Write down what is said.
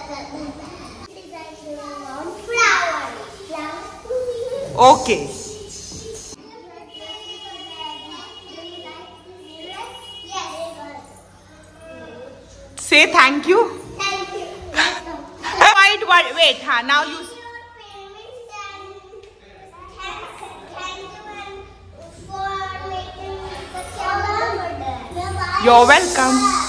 Okay. Say thank you. Thank you. Wait. Now you. You're welcome.